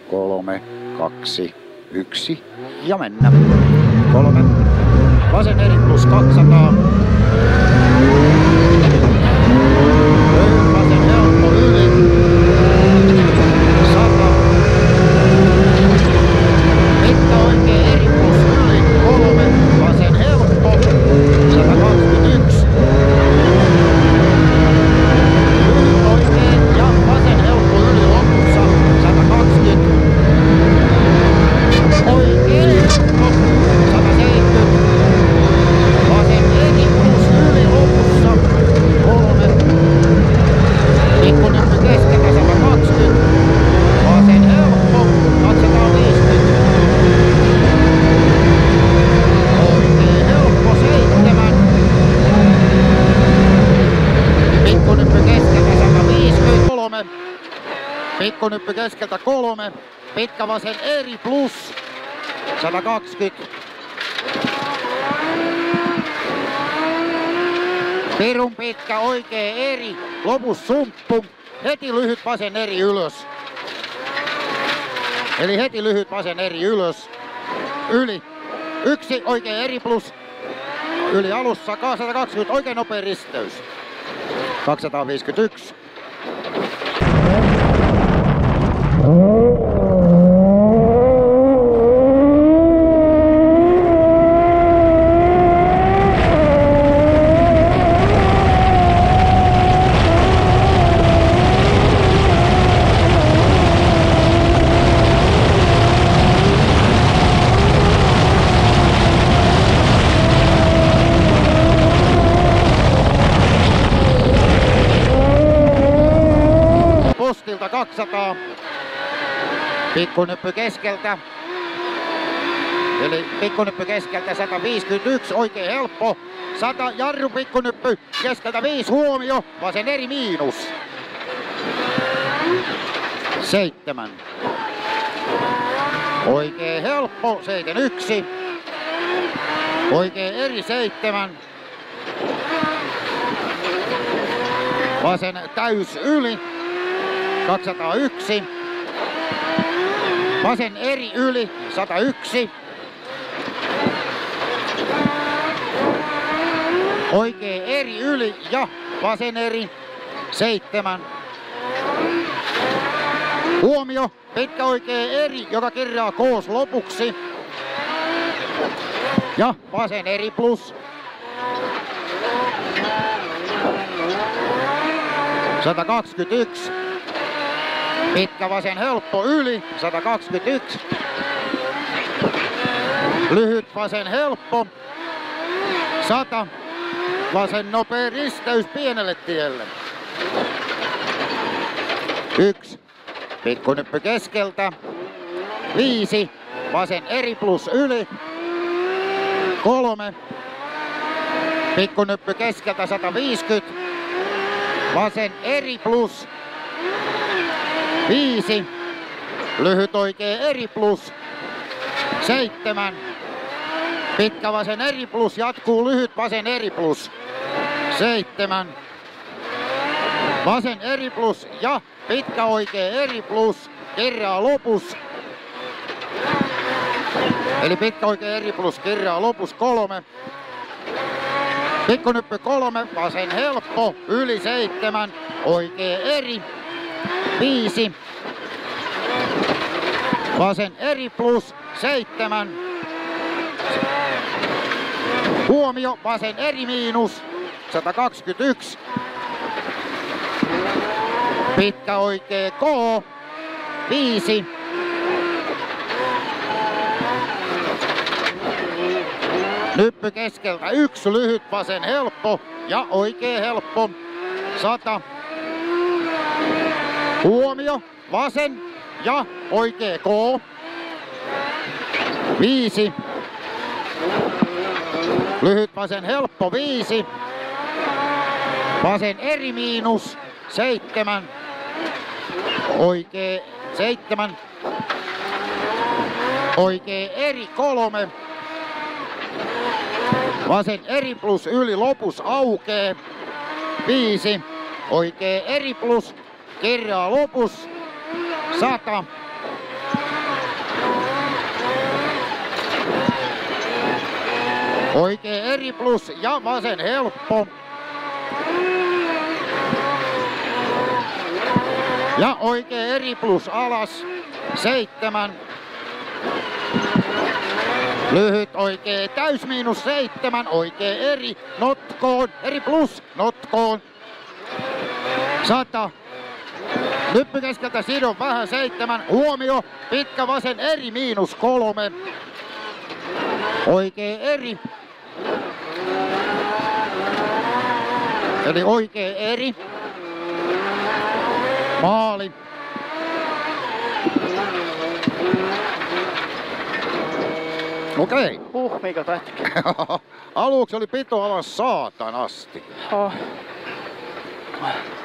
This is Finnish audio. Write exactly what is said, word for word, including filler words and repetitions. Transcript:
kolme, kaksi, yksi ja mennä. Kolme. Vasen eri plus kaksisataa. Lyhyt vasen helppo yli. sata. Pitkä oikea eri plus yli. Kolme. Vasen helppo. sata kaksikymmentäyksi. Lyhyt oikein ja vasen helppo yli lopussa. sata kaksikymmentä. Oikein helppo. sata seitsemänkymmentä. Vasen eri plus yli lopussa. Kolme. Pikkunyppy keskeltä sata kaksikymmentä. Vasen helppo. kaksisataaviisikymmentä. Oikein helppo seitsemän. Pikkunyppy keskeltä sata viisikymmentäkolme. Pikkunyppy keskeltä kolme. Pitkä vasen eri plus sata kaksikymmentä. Pirun pitkä oikea eri, lopus sumppu, heti lyhyt vasen eri ylös. Eli heti lyhyt vasen eri ylös. Yli. Yksi oikea eri plus. Yli alussa sata kaksikymmentä, oikein nopea risteys. kaksisataaviisikymmentäyksi. Postilta kaksisataa. Pikkunyppy keskeltä. Eli pikkunyppy keskeltä sata viisikymmentäyksi, oikein helppo. sata jarru pikkunyppy keskeltä viisi, huomio. Vasen eri miinus. seitsemän. Oikein helppo, seitsemänkymmentäyksi. Oikein eri seitsemän. Vasen täys yli. kaksisataayksi. Vasen eri yli sata yksi. Oikea eri yli ja vasen eri seitsemän. Huomio, pitkä oikea eri, joka kirjaa koos lopuksi. Ja vasen eri plus. sata kaksikymmentäyksi. Pitkä vasen helppo yli, sata kaksikymmentäyksi. Lyhyt vasen helppo, sata. Vasen nopea risteys pienelle tielle. Yksi. Pikkunyppy keskeltä. Viisi. Vasen eri plus yli. Kolme. Pikkunyppy keskeltä sata viisikymmentä. Vasen eri plus. Viisi. Lyhyt oikea eri plus. Seitsemän. Pitkä vasen eri plus, jatkuu lyhyt vasen eri plus. Seitsemän. Vasen eri plus ja pitkä oikea eri plus. Kirjaa lopus. Eli pitkä oikea eri plus kirjaa lopus kolme. Pikkunyppy kolme, vasen helppo, yli seitsemän. Oikea eri. Viisi. Vasen eri plus seitsemän. Huomio, vasen eri miinus sata kaksikymmentäyksi. Pitkä oikea K. Viisi. Nyppy keskeltä yksi, lyhyt vasen helppo ja oikea helppo. sata. Huomio, vasen ja oikea K. Viisi. Lyhyt vasen helppo viisi. Vasen eri miinus seitsemän. Oikea seitsemän. Oikea eri kolme. Vasen eri plus yli lopus aukee. Viisi. Oikea eri plus kirjaa lopus. Sata. Oikein eri plus ja vasen helppo. Ja oikein eri plus alas. Seitsemän. Lyhyt oikein täys miinus seitsemän. Oikein eri notkoon. Eri plus notkoon. Sata. Nyppy keskeltä sidon vähän seitsemän. Huomio. Pitkä vasen eri miinus kolme. Oikein eri. Eli oikein eri. Maali. Okei. Okay. Huh, Mika Tähtikin. Aluksi oli pito alas saatanasti. Oh.